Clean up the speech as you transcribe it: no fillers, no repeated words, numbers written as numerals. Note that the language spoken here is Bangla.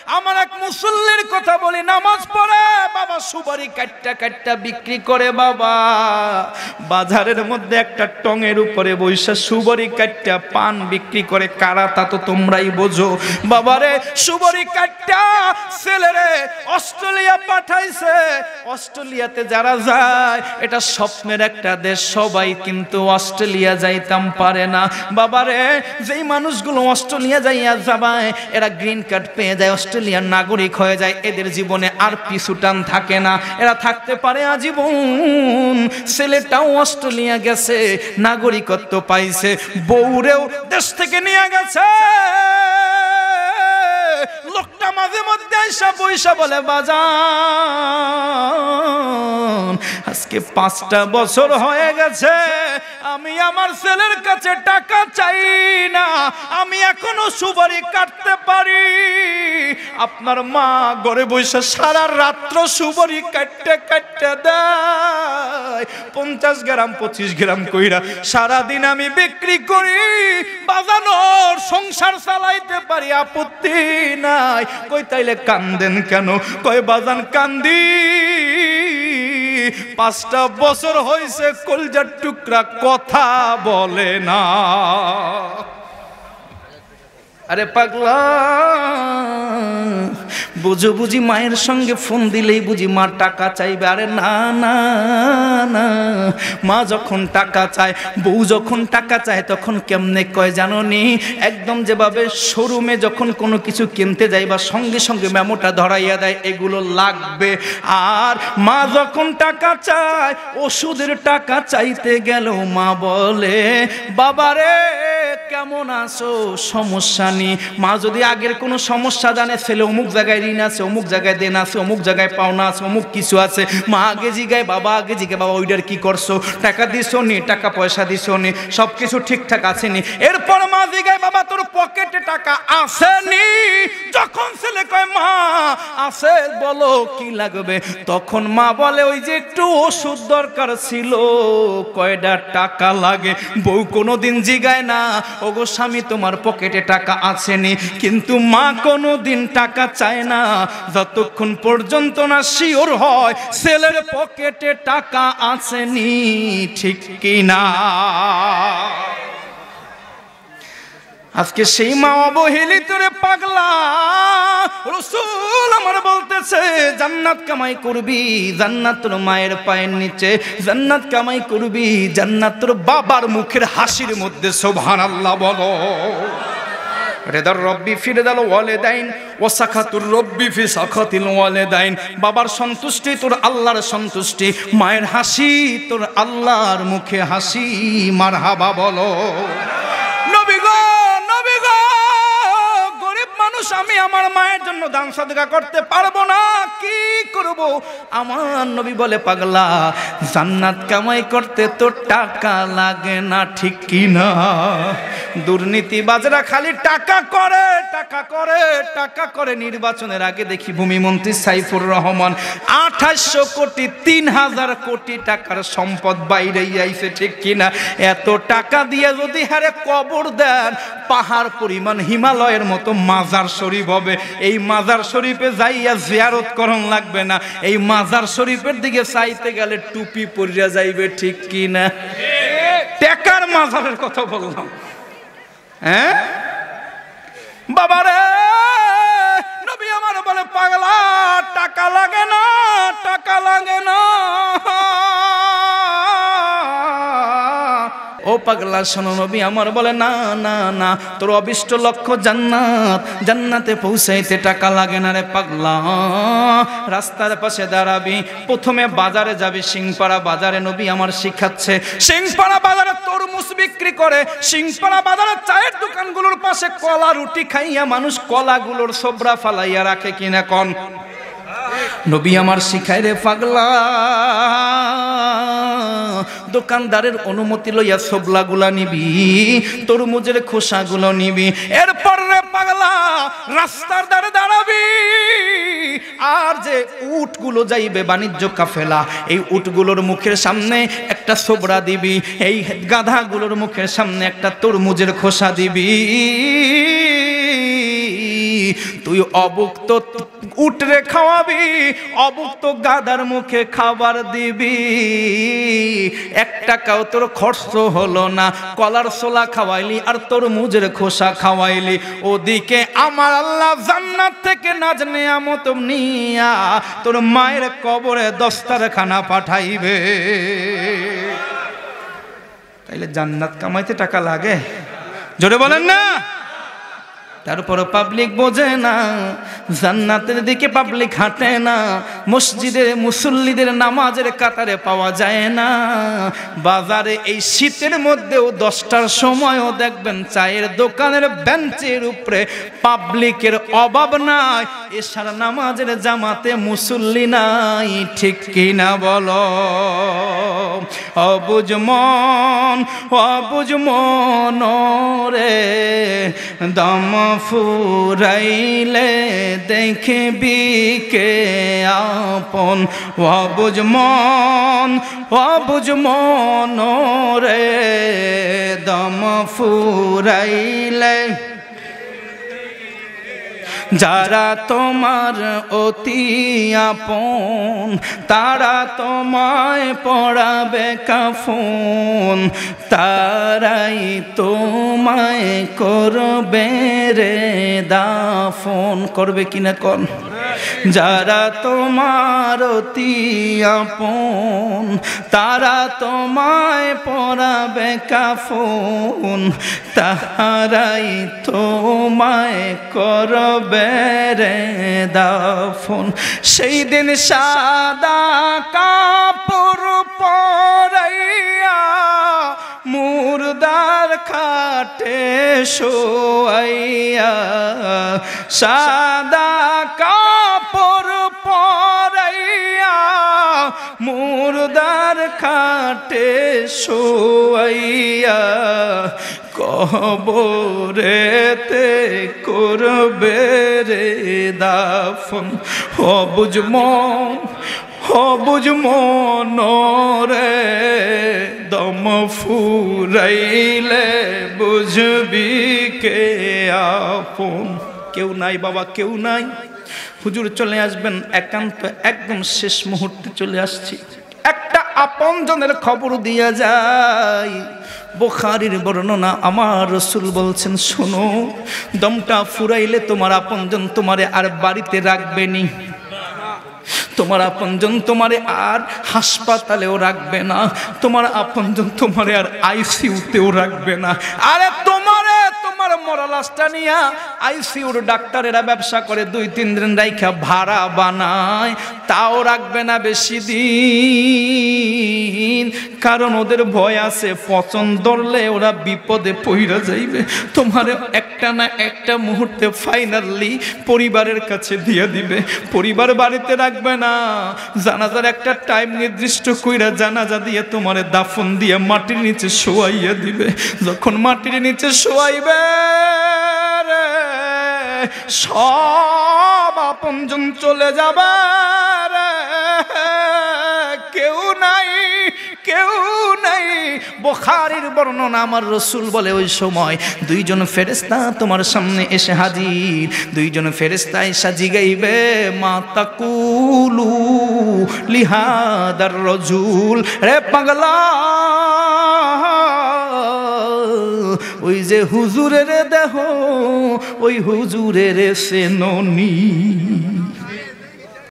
আমার এক মুসল্লির কথা বলি, নামাজ পড়ে বাবা সুপারি কাটটা কাটটা বিক্রি করে বাবা, বাজারের মধ্যে একটা টঙের উপরে বৈশা সুপারি কাটটা পান বিক্রি করে। কারা তা তো তোমরাই বোঝো বাবারে। সুপারি কাটটা ছেলেরে অস্ট্রেলিয়া পাঠাইছে। অস্ট্রেলিয়াতে যারা যায় এটা স্বপ্নের একটা দেশ, সবাই কিন্তু অস্ট্রেলিয়া যাইতাম পারে না বাবারে। যেই মানুষগুলো অস্ট্রেলিয়া যাইয়া যাবায় এরা গ্রিন কার্ড পেয়ে যায়, অস্ট্রেলিয়ার নাগরিক হয়ে যায়, এদের জীবনে আর পিছু টান থাকে না, এরা থাকতে পারে আজীবন। ছেলেটাও অস্ট্রেলিয়া গেছে, নাগরিকত্ব পাইছে, বউরেও দেশ থেকে নিয়ে গেছে। লোকটা মাঝে মধ্যে আইসা পয়সা বলে, বাজান আজকে 5টা বছর হয়ে গেছে আমি আমার ছেলের কাছে টাকা চাই না, আমি এখনো সুপারি কাটতে পারি। আপনার মা ঘরে বসে সারা রাত্র সুপারি কাটতে কাটতে দেয়, 50 গ্রাম 25 গ্রাম কইরা সারাদিন আমি বিক্রি করি, বাজানোর সংসার চালাইতে পারি, আপত্তি নাই। কই তাইলে কান্দেন কেন? কই বাজান কান্দি 5টা বছর হইছে কলজার টুকরা কথা বলে না। আরে পাগলা, বুঝো বুঝি মায়ের সঙ্গে ফোন দিলেই বুঝি মা টাকা চাইবে? আরে না না না, মা যখন টাকা চায়, বউ যখন টাকা চায় তখন কেমনে কয় জানো নি? একদম যেভাবে শোরুমে যখন কোনো কিছু কিনতে যাই বা সঙ্গে সঙ্গে মেমোটা ধরাইয়া দেয় এগুলো লাগবে। আর মা যখন টাকা চায়, ওষুধের টাকা চাইতে গেল মা বলে বাবারে কেমন আছো, সমস্যা নেই। মা যদি আগের কোনো সমস্যা জানে, ছেলে অমুক জায়গায় ঋণ আছে, অমুক জায়গায় দেন আছে, অমুক জায়গায় পাওনা আছে, অমুক কিছু আছে, মা আগে জিগায়, বাবা আগে জিগায়, বাবা ওইটার কি করছো, টাকা দিছো নি, টাকা পয়সা দিছো নি, সব কিছু ঠিকঠাক আছে নি? এরপর মা জিগায়, বাবা তোর পকেটে টাকা আছে নি? যখন ছেলে কয় মা আছে, বলো কি লাগবে, তখন মা বলে ওই যে একটু ওষুধ দরকার ছিল, কয়টা টাকা লাগে? বউ কোনোদিন জিগায় না ওগো স্বামী তোমার পকেটে টাকা আছে নি, কিন্তু মা কোনোদিন টাকা চায় না যতক্ষণ পর্যন্ত না শিওর হয় ছেলের পকেটে টাকা আছে নি, ঠিক কি না? আজকে সেই মা অবহেলিত রে পাগলা। রাসূল আমার বলতেছে জান্নাত কামাই করবি, জান্নাত তোর মায়ের পায়ের নিচে, জান্নাত কামাই করবি, জান্নাত তোর বাবার মুখের হাসির মধ্যে। সুবহানাল্লাহ বলো। রেদার রব্বি ফি রেদাল ওয়ালিদাইন ওয়া সাখাতুর রব্বি ফি সাখাতিল ওয়ালিদাইন। বাবার সন্তুষ্টি তোর আল্লাহর সন্তুষ্টি, মায়ের হাসি তোর আল্লাহর মুখে হাসি। মারহাবা বলো। নবী গো, নবী গো, গরিব মানুষ আমি আমার মায়ের জন্য দান সাদকা করতে পারবো না, কি করব? আমার নবী বলে পাগলা জান্নাত কামাই করতে তো টাকা লাগে না, ঠিক কি না? দুর্নীতিবাজরা খালি টাকা করে টাকা করে টাকা করে। নির্বাচনের আগে দেখি ভূমিমন্ত্রী সাইফুর রহমান 2800 কোটি 3000 কোটি টাকার সম্পদ বাইরে আইছে, ঠিক কিনা? এত টাকা দিয়ে যদি হারে কবর দেন, পাহাড় পরিমাণ হিমালয়ের মতো মাজার শরীফ হবে। এই মাজার শরীফে যাইয়া জিয়ারত করন লাগবে না, এই মাজার শরীফের দিকে চাইতে গেলে টুপি পরিয়া যাইবে, ঠিক কিনা? টাকার মাজারের কথা বললাম। হ্যাঁ বাবারে, নবী আমার বলে পাগলা টাকা লাগে না, টাকা লাগে না। ও পাগলা শোনো, নবী আমার বলে না না না, তোর অবিষ্ট লক্ষ্য জান্নাত, জান্নাতে পৌঁছাইতে টাকা লাগে না রে পাগলা। রাস্তার পাশে দাঁড়াবি, প্রথমে বাজারে যাবি, সিংপাড়া বাজারে নবী আমার শিখাচ্ছে। সিংপাড়া বাজারে তরমুজ বিক্রি করে, সিংপাড়া বাজারে চায়ের দোকানগুলোর পাশে কলা রুটি খাইয়া মানুষ কলাগুলোর ছোবড়া ফালাইয়া রাখে কিনা কন? নবী আমার শিখায় রে পাগলা, দোকানদারের অনুমতি লইয়া ছোবলাগুলা নিবি, তরমুজের খোসাগুলো নিবি। এরপর রে পাগলা রাস্তার ধারে দাঁড়াবি, আর যে উটগুলো যাইবে বাণিজ্য কাফেলা, এই উটগুলোর মুখের সামনে একটা ছোবড়া দিবি, এই গাধাগুলোর মুখের সামনে একটা তরমুজের খোসা দিবি। তুই অভুক্ত উটরে খাওয়াবি, অভুক্ত গাদার মুখে খাবার দিবি, 1 টাকাও তোর খরচ হলো না। কলার ছোলা খাওয়াইলি আর তোর মুজের খোসা খাওয়াইলি, ওদিকে আমার আল্লাহ জান্নাত থেকে নাজ নেয়ামত নিয়া তোর মায়ের কবরে দস্তারখানা পাঠাইবে। তাইলে জান্নাত কামাইতে টাকা লাগে? জোরে বলেন না। তারপর পাবলিক বোঝে না, জান্নাতের দিকে পাবলিক হাঁটে না, মসজিদে মুসল্লিদের নামাজের কাতারে পাওয়া যায় না। বাজারে এই শীতের মধ্যেও 10টার সময়ও দেখবেন চায়ের দোকানের বেঞ্চের উপরে পাবলিকের অভাব নাই, এশার নামাজের জামাতে মুসল্লি নাই। ঠিক কিনা বলো? অবুঝ মন, অবুঝ মন রে, দম ফুরাইলে দেখবি কে আপন। অবুঝ মন, অবুঝ মন রে, দম ফুরাইলে যারা তোমার অতি আপন তারা তোমায় পড়াবে কাফন, তারাই তোমায় করবে রে দাফন। করবে কিনা কোন? যারা তোমার অতি আপন তারা তোমায় পড়াবে কাফন, তারাই তোমায় করবে রে দাফন। সেই দিন সাদা কাপড় পরাইয়া মুর্দার খাটে শোয়াইয়া, সাদা কাপড় পরাইয়া মুর্দার খাটে শোয়াইয়া, কবরেতে করবে রে দাফন। অবুঝ মন, অবুঝ মন রে, দম ফুরাইলে বুঝবি কে আপন। কেউ নাই বাবা, কেউ নাই। হুজুর চলে আসবেন একান্ত, একদম শেষ মুহূর্তে চলে আসছি। একটা আপনজনের খবর দিয়া যায়। বুখারীর বর্ণনা, আমার রাসূল বলছেন, শোনো, দমটা ফুরাইলে তোমার আপনজন তোমারে আর বাড়িতে রাখবে নি, তোমার আপনজন তোমারে আর হাসপাতালেও রাখবে না, তোমার আপনজন তোমারে আর আইসিইউতেও রাখবে না। আরে তোমারে তোমার মরা লাশটা নিয়া আইসিইউর ডাক্তারেরা ব্যবসা করে 2-3 দিন রাইখা ভাড়া বানায়, তাও রাখবে না বেশি দিন, কারণ ওদের ভয় আছে পচন ধরলে ওরা বিপদে পইরা যাইবে। তোমারে একটা না একটা মুহূর্তে ফাইনালি পরিবারের কাছে দিয়ে দিবে, পরিবার বাড়িতে রাখবে না। জানাজার একটা টাইম নির্দিষ্ট কইরা জানাজা দিয়ে তোমারে দাফন দিয়ে মাটির নিচে শোয়াইয়া দিবে। যখন মাটির নিচে শোয়াইবে সব আপনজন চলে যাবে, কেউ নাই, কেউ নাই। বুখারীর বর্ণনা, আমার রাসূল বলে, ওই সময় 2জন ফেরেশতা তোমার সামনে এসে হাজির। 2জন ফেরেশতা এসে জিগাইবে, মা তাকুলু লিহাদার রাজুল, রে পাগলা, ওই যে হুজুরের দেহ, ওই হুজুরের সেননি।